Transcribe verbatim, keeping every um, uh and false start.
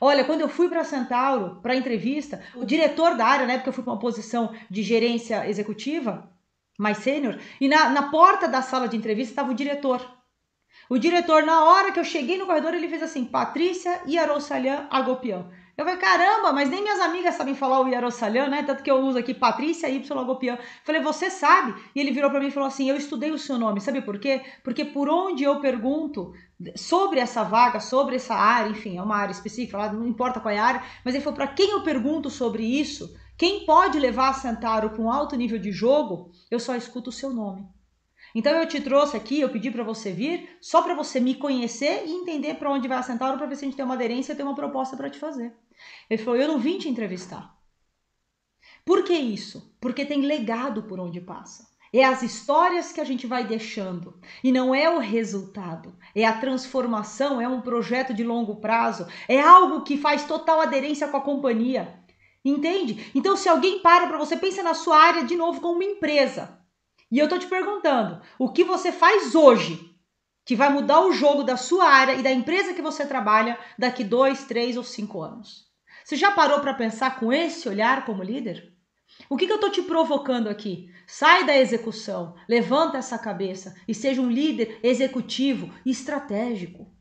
Olha, quando eu fui para Centauro, para entrevista, o diretor da área, né, porque eu fui para uma posição de gerência executiva, mais sênior, e na, na porta da sala de entrevista estava o diretor. O diretor, na hora que eu cheguei no corredor, ele fez assim, Patrícia Yarosalhan Agopian. Eu falei, caramba, mas nem minhas amigas sabem falar o Yarosalhan, né? Tanto que eu uso aqui Patrícia Y Agopian. Falei, você sabe? E ele virou para mim e falou assim, eu estudei o seu nome. Sabe por quê? Porque por onde eu pergunto sobre essa vaga, sobre essa área, enfim, é uma área específica, não importa qual é a área, mas ele falou, para quem eu pergunto sobre isso, quem pode levar a Centauro para um alto nível de jogo, eu só escuto o seu nome. Então eu te trouxe aqui, eu pedi para você vir, só para você me conhecer e entender para onde vai a Centauro, para ver se a gente tem uma aderência e tem uma proposta para te fazer. Ele falou, eu não vim te entrevistar. Por que isso? Porque tem legado por onde passa. É as histórias que a gente vai deixando e não é o resultado, é a transformação, é um projeto de longo prazo, é algo que faz total aderência com a companhia. Entende? Então se alguém para para você, pensa na sua área de novo como uma empresa. E eu tô te perguntando, o que você faz hoje que vai mudar o jogo da sua área e da empresa que você trabalha daqui dois, três ou cinco anos? Você já parou para pensar com esse olhar como líder? O que, que eu tô te provocando aqui? Sai da execução, levanta essa cabeça e seja um líder executivo e estratégico.